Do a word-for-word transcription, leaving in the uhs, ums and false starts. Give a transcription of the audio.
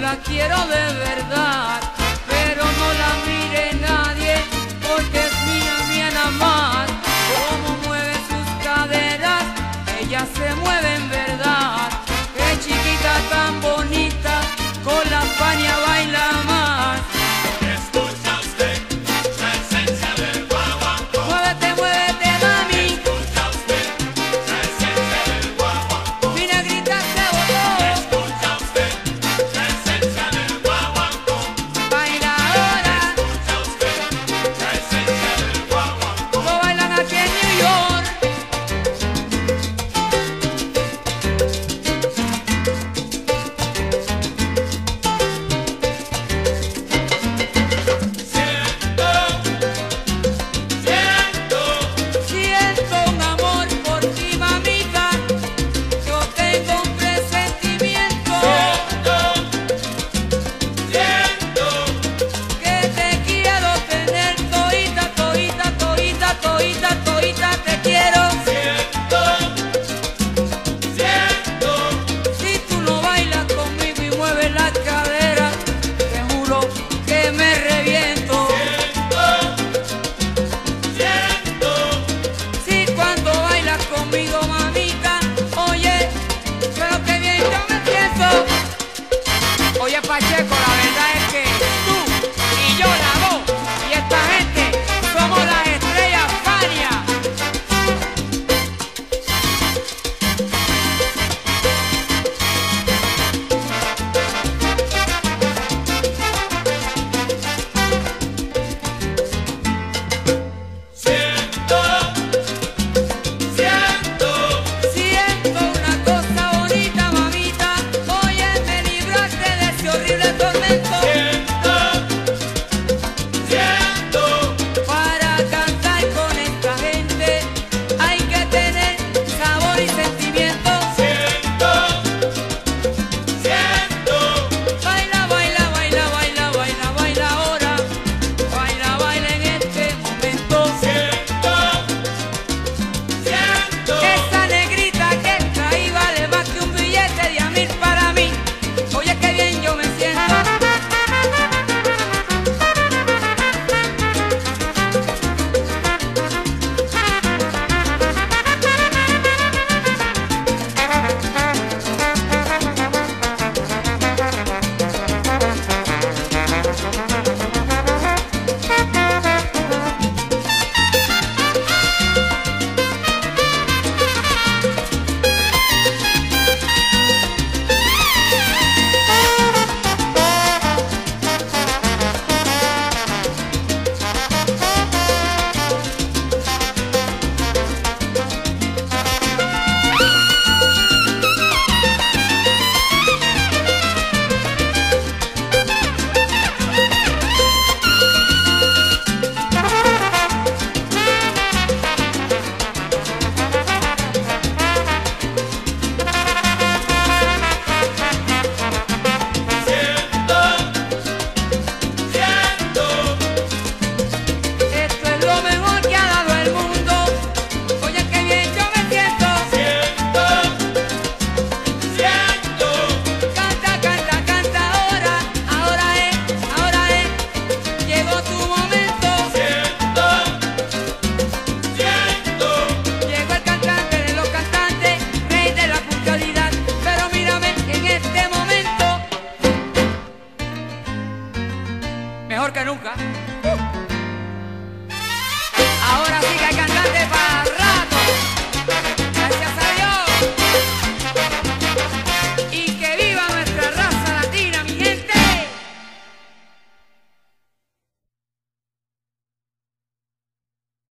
la quiero de verdad, pero no la mire nadie porque es mía, mía nada más. Como mueve sus caderas, ella se mueve en verdad. Qué chiquita tan bonita, con la Fania baila más. Escucha usted la esencia del guaguancó. Muévete, muévete, mami. Escucha usted la esencia del guaguancó. Mi negrita se botó. Escucha usted la esencia del guaguancó. Baila ahora. Escucha usted la esencia del guaguancó. Lo bailan aquí en New York. Siento, siento, Siento un amor por ti, mamita. Yo tengo un presentimiento siento, que te quiero tener todita, todita, todita, todita, todita, te quiero. siento, siento, Si tú no bailas conmigo y mueves las caderas, te juro que me reviento. siento. Si cuando bailas conmigo, mamita, oye, pero qué bien yo me siento. Oye, Pacheco, la verdad es que tú y yo, la voz, y esta gente somos las estrellas Fania. Siento, siento, Siento una cosa bonita, mamita. Oye, me libraste de ese horrible tormento. siento, siento, Para cantar con esta gente hay que tener sabor y sentimiento. siento, siento, Baila, baila, baila, baila, baila, baila ahora. Baila, baila en este momento. siento, siento. Esa negrita que está ahí vale más que un billete de a mil para mí. Oye, qué bien yo me siento. Esto es lo mejor que ha dado el mundo. Oye, qué bien yo me siento. Canta, canta, canta ahora. Ahora es, ahora es. Llegó tu momento. Llegó el cantante de los cantantes, rey de la puntualidad. Pero mírame en este momento, mejor que nunca. Ahora sí que hay cantante para rato.